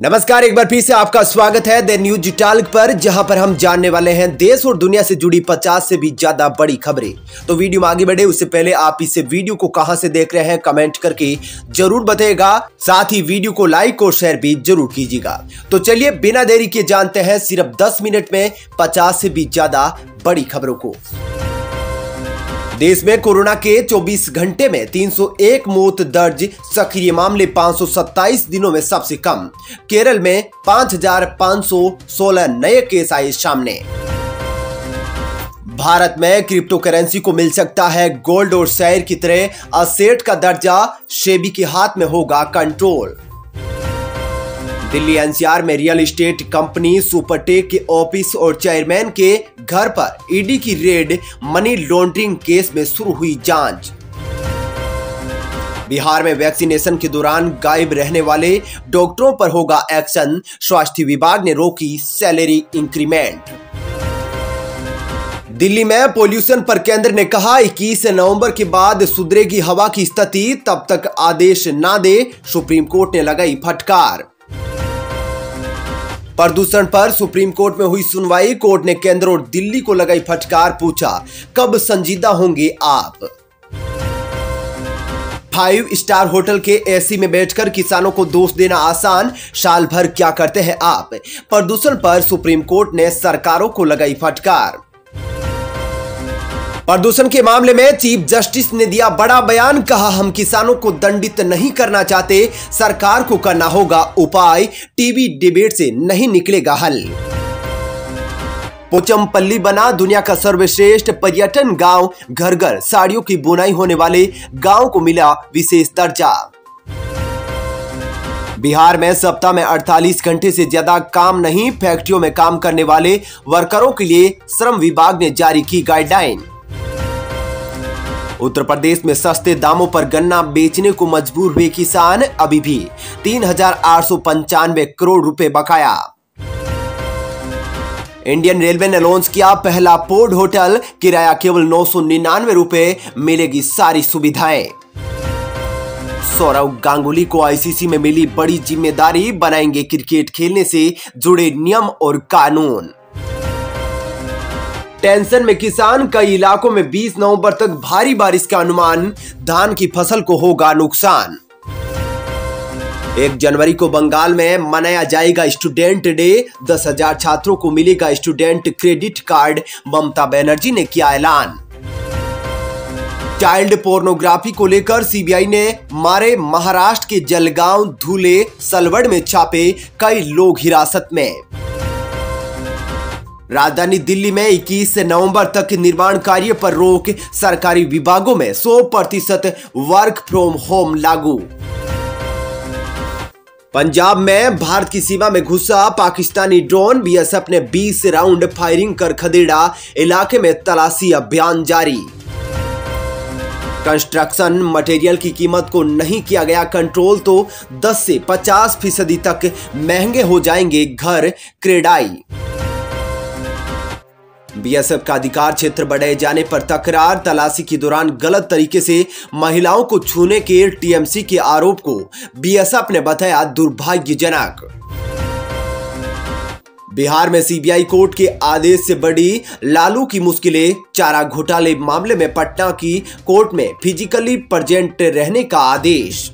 नमस्कार, एक बार फिर से आपका स्वागत है द न्यूज टॉक पर, जहां पर हम जानने वाले हैं देश और दुनिया से जुड़ी 50 से भी ज्यादा बड़ी खबरें। तो वीडियो में आगे बढ़े उससे पहले आप इस वीडियो को कहां से देख रहे हैं कमेंट करके जरूर बताइएगा। साथ ही वीडियो को लाइक और शेयर भी जरूर कीजिएगा। तो चलिए बिना देरी के जानते हैं सिर्फ 10 मिनट में 50 से भी ज्यादा बड़ी खबरों को। देश में कोरोना के 24 घंटे में 301 मौत दर्ज, सक्रिय मामले 527 दिनों में सबसे कम। केरल में 5,516 नए केस आए सामने। भारत में क्रिप्टो करेंसी को मिल सकता है गोल्ड और शेयर की तरह असेट का दर्जा, सेबी के हाथ में होगा कंट्रोल। दिल्ली एनसीआर में रियल एस्टेट कंपनी सुपरटेक के ऑफिस और चेयरमैन के घर पर ईडी की रेड, मनी लॉन्ड्रिंग केस में शुरू हुई जांच। बिहार में वैक्सीनेशन के दौरान गायब रहने वाले डॉक्टरों पर होगा एक्शन, स्वास्थ्य विभाग ने रोकी सैलरी इंक्रीमेंट। दिल्ली में पोल्यूशन पर केंद्र ने कहा 21 नवंबर के बाद सुधरेगी हवा की स्थिति, तब तक आदेश ना दे, सुप्रीम कोर्ट ने लगाई फटकार। प्रदूषण पर सुप्रीम कोर्ट में हुई सुनवाई, कोर्ट ने केंद्र और दिल्ली को लगाई फटकार, पूछा कब संजीदा होंगे आप। 5 स्टार होटल के एसी में बैठकर किसानों को दोष देना आसान, साल भर क्या करते हैं आप। प्रदूषण पर सुप्रीम कोर्ट ने सरकारों को लगाई फटकार। प्रदूषण के मामले में चीफ जस्टिस ने दिया बड़ा बयान, कहा हम किसानों को दंडित नहीं करना चाहते, सरकार को करना होगा उपाय, टीवी डिबेट से नहीं निकलेगा हल। पोचमपल्ली बना दुनिया का सर्वश्रेष्ठ पर्यटन गांव, घर घर साड़ियों की बुनाई होने वाले गांव को मिला विशेष दर्जा। बिहार में सप्ताह में 48 घंटे से ज्यादा काम नहीं, फैक्ट्रियों में काम करने वाले वर्करों के लिए श्रम विभाग ने जारी की गाइडलाइन। उत्तर प्रदेश में सस्ते दामों पर गन्ना बेचने को मजबूर हुए किसान, अभी भी 3,895 करोड़ रुपए बकाया। इंडियन रेलवे ने लॉन्च किया पहला पोर्ट होटल, किराया केवल 999 रुपए, मिलेगी सारी सुविधाएं। सौरव गांगुली को आईसीसी में मिली बड़ी जिम्मेदारी, बनाएंगे क्रिकेट खेलने से जुड़े नियम और कानून। टेंशन में किसान, कई इलाकों में 20 नवंबर तक भारी बारिश का अनुमान, धान की फसल को होगा नुकसान। 1 जनवरी को बंगाल में मनाया जाएगा स्टूडेंट डे, 10,000 छात्रों को मिलेगा student credit card, Mamata Banerjee ने किया ऐलान। चाइल्ड पोर्नोग्राफी को लेकर सीबीआई ने मारे महाराष्ट्र के जलगांव, धुले, सलवड़ में छापे, कई लोग हिरासत में। राजधानी दिल्ली में 21 नवंबर तक निर्माण कार्य पर रोक, सरकारी विभागों में 100% वर्क फ्रॉम होम लागू। पंजाब में भारत की सीमा में घुसा पाकिस्तानी ड्रोन, बीएसएफ ने 20 राउंड फायरिंग कर खदेड़ा, इलाके में तलाशी अभियान जारी। कंस्ट्रक्शन मटेरियल की कीमत को नहीं किया गया कंट्रोल, तो 10 से 50% तक महंगे हो जाएंगे घर, क्रेडाई। बीएसएफ का अधिकार क्षेत्र बढ़ाए जाने पर तकरार, तलाशी के दौरान गलत तरीके से महिलाओं को छूने के टीएमसी के आरोप को बीएसएफ ने बताया दुर्भाग्यजनक। बिहार में सीबीआई कोर्ट के आदेश से बढ़ी लालू की मुश्किलें, चारा घोटाले मामले में पटना की कोर्ट में फिजिकली प्रेजेंट रहने का आदेश।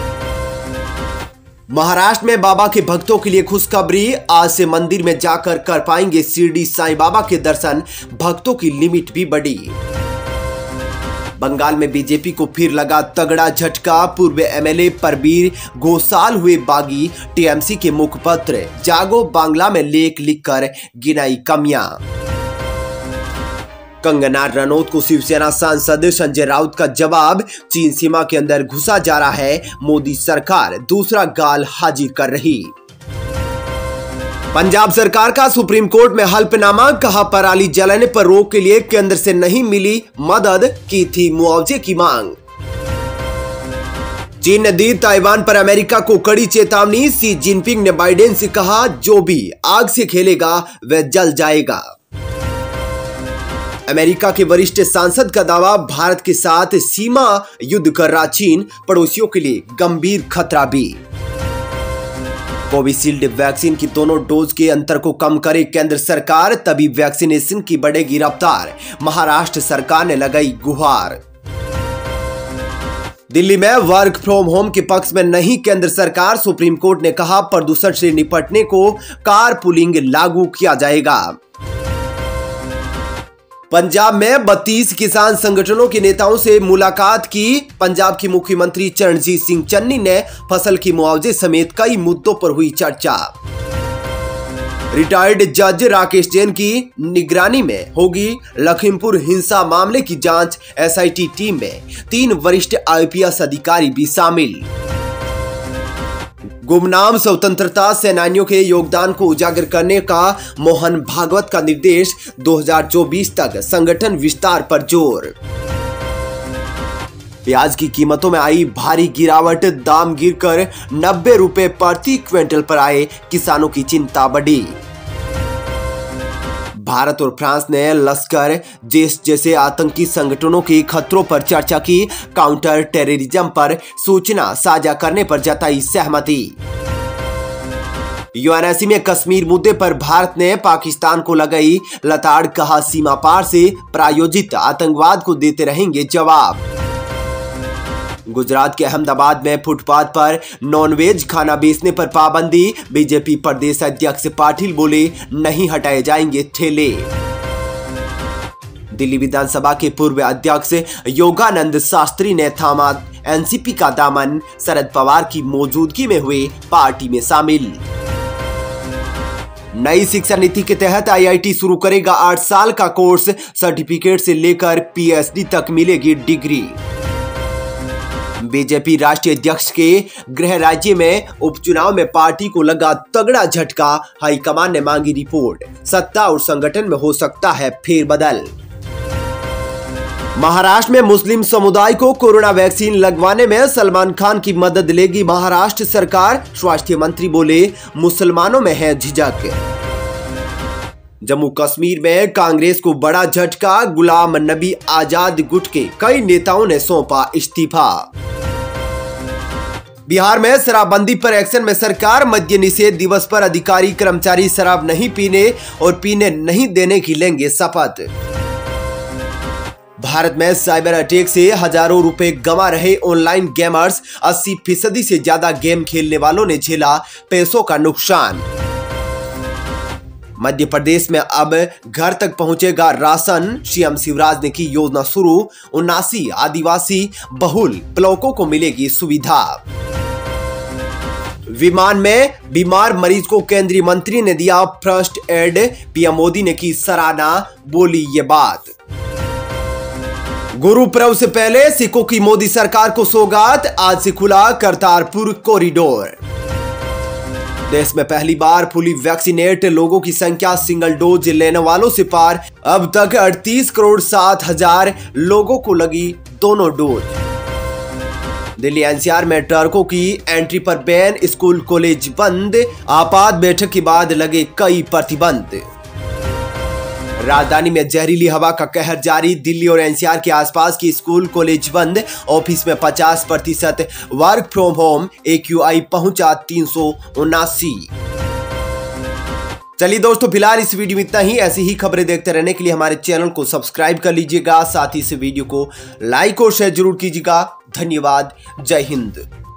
महाराष्ट्र में बाबा के भक्तों के लिए खुशखबरी, आज से मंदिर में जाकर कर पाएंगे शिरडी साईं बाबा के दर्शन, भक्तों की लिमिट भी बढ़ी। बंगाल में बीजेपी को फिर लगा तगड़ा झटका, पूर्व एमएलए परबीर घोषाल हुए बागी, टीएमसी के मुखपत्र जागो बांग्ला में लेख लिखकर गिनाई कमियां। कंगना रनौत को शिवसेना सांसद संजय राउत का जवाब, चीन सीमा के अंदर घुसा जा रहा है, मोदी सरकार दूसरा गाल हाजिर कर रही। पंजाब सरकार का सुप्रीम कोर्ट में हल्फनामा, कहा पराली जलाने पर रोक के लिए केंद्र से नहीं मिली मदद, की थी मुआवजे की मांग। चीन ने दी ताइवान पर अमेरिका को कड़ी चेतावनी, शी जिनपिंग ने बाइडेन से कहा जो भी आग से खेलेगा वह जल जाएगा। अमेरिका के वरिष्ठ सांसद का दावा, भारत के साथ सीमा युद्ध कर रहा चीन, पड़ोसियों के लिए गंभीर खतरा भी। कोविशील्ड वैक्सीन की दोनों डोज के अंतर को कम करे केंद्र सरकार, तभी वैक्सीनेशन की बढ़ेगी रफ्तार। महाराष्ट्र सरकार ने लगाई गुहार। दिल्ली में वर्क फ्रॉम होम के पक्ष में नहीं केंद्र सरकार, सुप्रीम कोर्ट ने कहा प्रदूषण से निपटने को कारपूलिंग लागू किया जाएगा। पंजाब में 32 किसान संगठनों के नेताओं से मुलाकात की। पंजाब की मुख्यमंत्री चरणजीत सिंह चन्नी ने फसल की मुआवजे समेत कई मुद्दों पर हुई चर्चा। रिटायर्ड जज राकेश जैन की निगरानी में होगी लखीमपुर हिंसा मामले की जांच। एसआईटी टीम में 3 वरिष्ठ आईपीएस अधिकारी भी शामिल। गुमनाम स्वतंत्रता सेनानियों के योगदान को उजागर करने का मोहन भागवत का निर्देश। 2024 तक संगठन विस्तार पर जोर। प्याज की कीमतों में आई भारी गिरावट, दाम गिरकर 90 रुपए प्रति क्विंटल पर आए, किसानों की चिंता बढ़ी। भारत और फ्रांस ने लश्कर जैश जैसे आतंकी संगठनों के खतरों पर चर्चा की। काउंटर टेररिज्म पर सूचना साझा करने पर जताई सहमति। यूएनएससी में कश्मीर मुद्दे पर भारत ने पाकिस्तान को लगाई लताड़, कहा सीमा पार से प्रायोजित आतंकवाद को देते रहेंगे जवाब। गुजरात के अहमदाबाद में फुटपाथ पर नॉनवेज खाना बेचने पर पाबंदी। बीजेपी प्रदेश अध्यक्ष पाटिल बोले नहीं हटाए जाएंगे ठेले। दिल्ली विधानसभा के पूर्व अध्यक्ष योगानंद शास्त्री ने थामा एनसीपी का दामन। शरद पवार की मौजूदगी में हुए पार्टी में शामिल। नई शिक्षा नीति के तहत आईआईटी शुरू करेगा 8 साल का कोर्स। सर्टिफिकेट से लेकर पीएचडी तक मिलेगी डिग्री। बीजेपी राष्ट्रीय अध्यक्ष के गृह राज्य में उपचुनाव में पार्टी को लगा तगड़ा झटका। हाईकमान ने मांगी रिपोर्ट। सत्ता और संगठन में हो सकता है फेरबदल। महाराष्ट्र में मुस्लिम समुदाय को कोरोना वैक्सीन लगवाने में सलमान खान की मदद लेगी महाराष्ट्र सरकार। स्वास्थ्य मंत्री बोले मुसलमानों में है झिझक। जम्मू कश्मीर में कांग्रेस को बड़ा झटका। गुलाम नबी आजाद गुट के कई नेताओं ने सौंपा इस्तीफा। बिहार में शराबबंदी पर एक्शन में सरकार। मद्य निषेध दिवस पर अधिकारी कर्मचारी शराब नहीं पीने और पीने नहीं देने की लेंगे शपथ। भारत में साइबर अटैक से हजारों रुपए गंवा रहे ऑनलाइन गेमर्स। 80% से ज्यादा गेम खेलने वालों ने झेला पैसों का नुकसान। मध्य प्रदेश में अब घर तक पहुंचेगा राशन। सीएम शिवराज ने की योजना शुरू। 79 आदिवासी बहुल ब्लॉकों को मिलेगी सुविधा। विमान में बीमार मरीज को केंद्रीय मंत्री ने दिया फर्स्ट एड। पीएम मोदी ने की सराहना, बोली ये बात। गुरु पर्व से पहले सिखों की मोदी सरकार को सौगात। आज से खुला करतारपुर कॉरिडोर। देश में पहली बार फुली वैक्सीनेट लोगों की संख्या सिंगल डोज लेने वालों से पार। अब तक 38 करोड़ 7 हजार लोगों को लगी दोनों डोज। दिल्ली एनसीआर में ट्रकों की एंट्री पर बैन। स्कूल कॉलेज बंद। आपात बैठक के बाद लगे कई प्रतिबंध। राजधानी में जहरीली हवा का कहर जारी। दिल्ली और एनसीआर के आसपास की स्कूल कॉलेज बंद। ऑफिस में 50% वर्क फ्रॉम होम। AQI पहुंचा 379। चलिए दोस्तों, फिलहाल इस वीडियो में इतना ही। ऐसी ही खबरें देखते रहने के लिए हमारे चैनल को सब्सक्राइब कर लीजिएगा। साथ ही इस वीडियो को लाइक और शेयर जरूर कीजिएगा। धन्यवाद। जय हिंद।